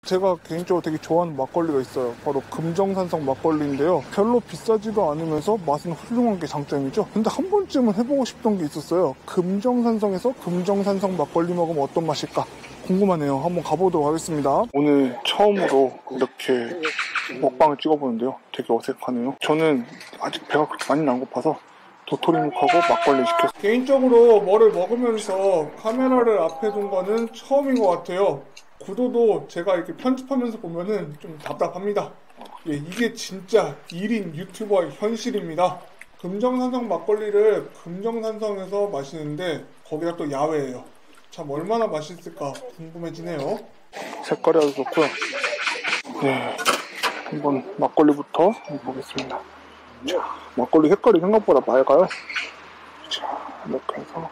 제가 개인적으로 되게 좋아하는 막걸리가 있어요. 바로 금정산성 막걸리인데요. 별로 비싸지도 않으면서 맛은 훌륭한 게 장점이죠. 근데 한 번쯤은 해보고 싶던 게 있었어요. 금정산성에서 금정산성 막걸리 먹으면 어떤 맛일까 궁금하네요. 한번 가보도록 하겠습니다. 오늘 처음으로 이렇게 먹방을 찍어보는데요. 되게 어색하네요. 저는 아직 배가 그렇게 많이 안 고파서 도토리묵하고 막걸리 시켰어요. 개인적으로 뭐를 먹으면서 카메라를 앞에 둔 거는 처음인 것 같아요. 구도도 제가 이렇게 편집하면서 보면은 좀 답답합니다. 예, 이게 진짜 1인 유튜버의 현실입니다. 금정산성 막걸리를 금정산성에서 마시는데 거기가 또 야외예요. 참 얼마나 맛있을까 궁금해지네요. 색깔이 아주 좋고요. 네, 한번 막걸리부터 보겠습니다. 자, 막걸리 색깔이 생각보다 맑아요. 자, 이렇게 해서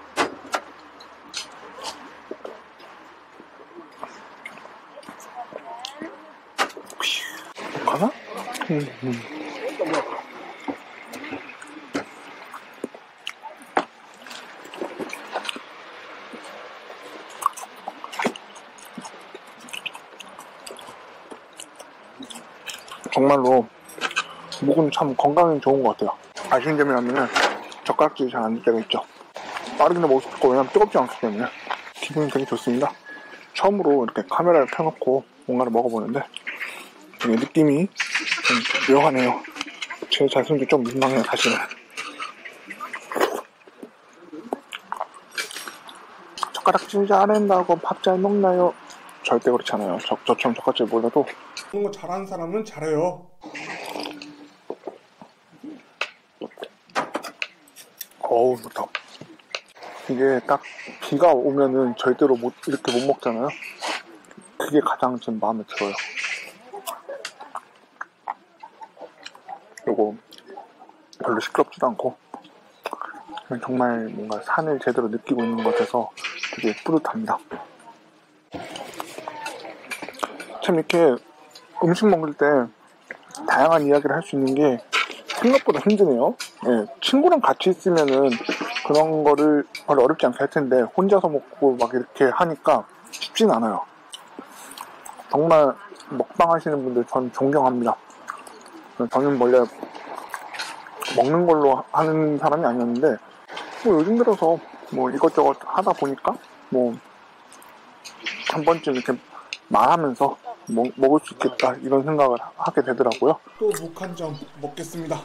가나? 정말로 묵은 참 건강에 좋은 것 같아요. 아쉬운 점이라면 젓가락질이 잘 안 될 때가 있죠. 빠르게 먹을 수 있고 왜냐면 뜨겁지 않기 때문에 기분이 되게 좋습니다. 처음으로 이렇게 카메라를 켜놓고 뭔가를 먹어보는데 되게 느낌이 좀 묘하네요. 제 자신도 좀 민망해요 사실은. 젓가락질 잘한다고 밥 잘 먹나요? 절대 그렇지 않아요. 저처럼 젓가락질 몰라도 그런 거 잘하는 사람은 잘해요. 어우 좋다. 이게 딱 비가 오면은 절대로 이렇게 못 먹잖아요. 그게 가장 좀 마음에 들어요. 그리고 별로 시끄럽지도 않고 정말 뭔가 산을 제대로 느끼고 있는 것 같아서 되게 뿌듯합니다. 참 이렇게 음식 먹을 때 다양한 이야기를 할 수 있는 게 생각보다 힘드네요. 예, 친구랑 같이 있으면은 그런 거를 별로 어렵지 않게 할 텐데 혼자서 먹고 막 이렇게 하니까 쉽진 않아요. 정말 먹방 하시는 분들 전 존경합니다. 저는 원래 먹는 걸로 하는 사람이 아니었는데 뭐 요즘 들어서 뭐 이것저것 하다 보니까 뭐 한 번쯤 이렇게 말하면서 먹을 수 있겠다 이런 생각을 하게 되더라고요. 또 묵 한 점 먹겠습니다.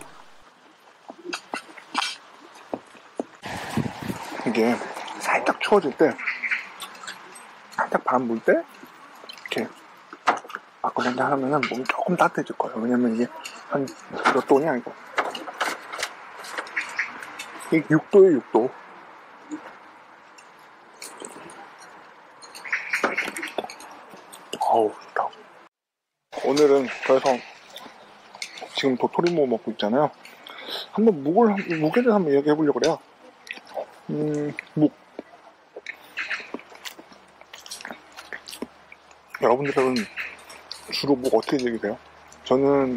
이게 살짝 추워질 때 살짝 바람 불 때 이렇게 막걸리 한잔 하면은 몸이 조금 따뜻해질 거예요. 왜냐면 이게 한 몇 도냐 이거 이게 6도에 6도. 어우 좋다. 오늘은 그래서 지금 도토리묵 먹고 있잖아요. 한번 묵에 대해서 한번 이야기해 보려고 그래요. 묵 여러분들은 주로 묵 어떻게 즐기세요? 저는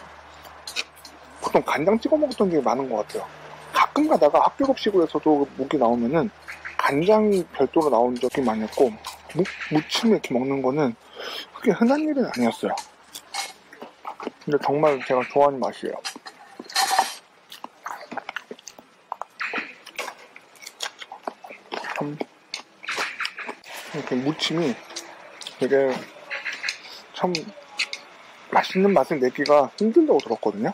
보통 간장 찍어 먹었던 게 많은 것 같아요. 가끔 가다가 학교급식으로서도 묵이 나오면은 간장이 별도로 나온 적이 많았고 무침을 이렇게 먹는 거는 그게 흔한 일은 아니었어요. 근데 정말 제가 좋아하는 맛이에요. 이렇게 무침이 되게 참 맛있는 맛을 내기가 힘들다고 들었거든요.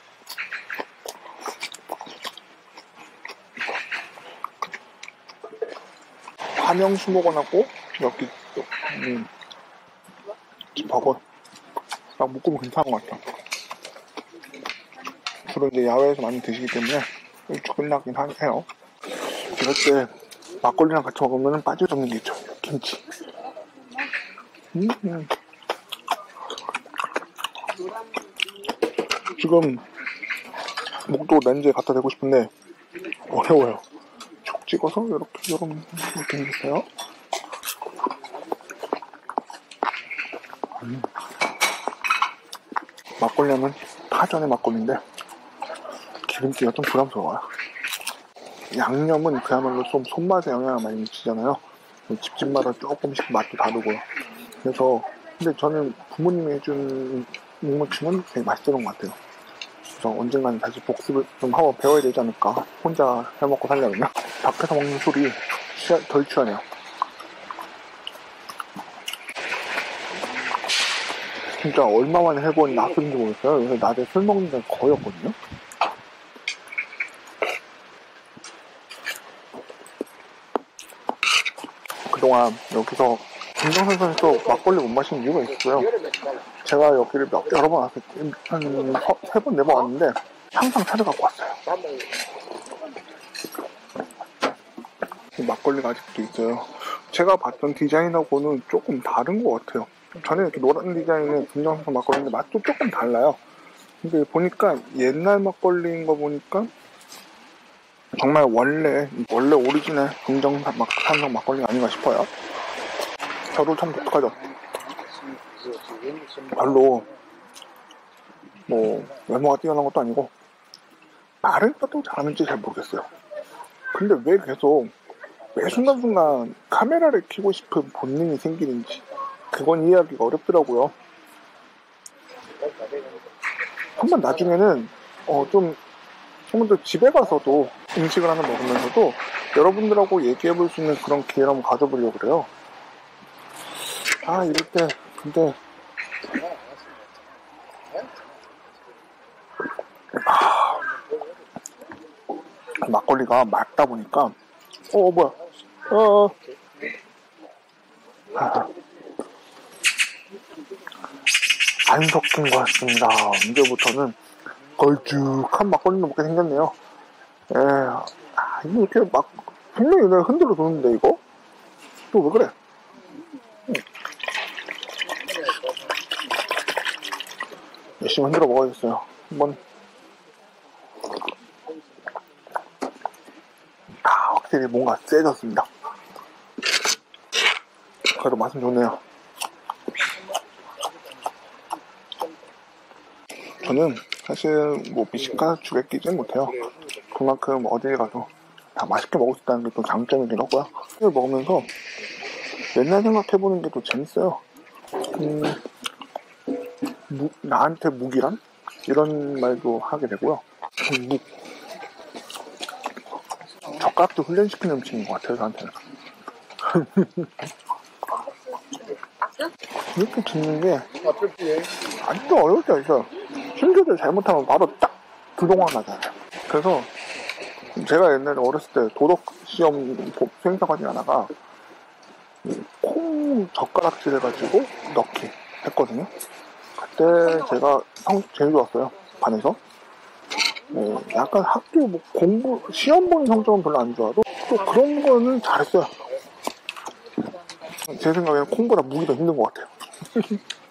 함영수목원하고 여기 버거 딱 묶으면 괜찮은 것 같아요. 주로 이제 야외에서 많이 드시기 때문에 좀 끝나긴 해요. 이럴 때 막걸리랑 같이 먹으면 빠질 수 없는 게 있죠. 김치. 지금 목도 렌즈에 갖다 대고 싶은데 어려워요. 촉 찍어서 이렇게 생겼어요. 막걸리 하면 파전의 막걸리인데 기름기가 좀 부담스러워요. 양념은 그야말로 좀 손맛에 영향을 많이 미치잖아요. 집집마다 조금씩 맛도 다르고요. 그래서 근데 저는 부모님이 해준 묵무침은 되게 맛있었던 것 같아요. 그래서 언젠가는 다시 복습을 좀 하고 배워야 되지 않을까. 혼자 해먹고 살려면요. 밖에서 먹는 술이 덜 취하네요. 진짜 얼마 만에 해본 낮술인지 모르겠어요. 요새 낮에 술 먹는 게 거의 없거든요. 그동안 여기서 금정산성에서 막걸리 못 마시는 이유가 있어요. 제가 여기를 여러 번 왔을 때, 한 3번, 4번 왔는데 항상 차를 갖고 왔어요. 막걸리가 아직도 있어요. 제가 봤던 디자인하고는 조금 다른 것 같아요. 전에 이렇게 노란 디자인의 금정산성 막걸리인데 맛도 조금 달라요. 근데 보니까 옛날 막걸리인 거 보니까 정말 원래 오리지널 금정산성 막걸리가 아닌가 싶어요. 저도 참 독특하죠. 별로 뭐 외모가 뛰어난 것도 아니고 말을 또 잘하는지 잘 모르겠어요. 근데 왜 계속 매 순간순간 카메라를 켜고 싶은 본능이 생기는지 그건 이해하기가 어렵더라고요. 한번 나중에는 좀 한번더 집에 가서도 음식을 하나 먹으면서도 여러분들하고 얘기해볼 수 있는 그런 기회를 한번 가져보려고 그래요. 이럴 때 근데 막걸리가 맑다 보니까 뭐야 안 섞인 것 같습니다. 이제부터는 걸쭉한 막걸리를 먹게 생겼네요. 이거 이렇게 막 분명히 내가 흔들어 도는데 이거 또 왜 그래? 열심히 흔들어 먹어야겠어요. 한번 확실히 뭔가 세졌습니다. 그래도 맛은 좋네요. 저는 사실 뭐 미식가 주에 끼지는 못해요. 그만큼 어딜 가도 다 맛있게 먹을 수 있다는 게 또 장점이긴 하고요. 이걸 먹으면서 옛날 생각해보는 게 또 재밌어요. 나한테 묵이란? 이런 말도 하게 되고요. 묵. 젓가락도 훈련시키는 음식인 것 같아요, 저한테는. 이렇게 짓는 게 아직도 어려울 때가 있어요. 심지어 잘못하면 바로 딱 두동강 나잖아요. 그래서 제가 옛날에 어렸을 때 도덕시험 수행사관이 하나가 콩 젓가락질 해가지고 넣기 했거든요. 그때 제가 성적 제일 좋았어요, 반에서. 약간 학교 뭐 공부 시험 보는 성적은 별로 안 좋아도 또 그런 거는 잘했어요. 제 생각에는 콩보다 무기 더 힘든 것 같아요.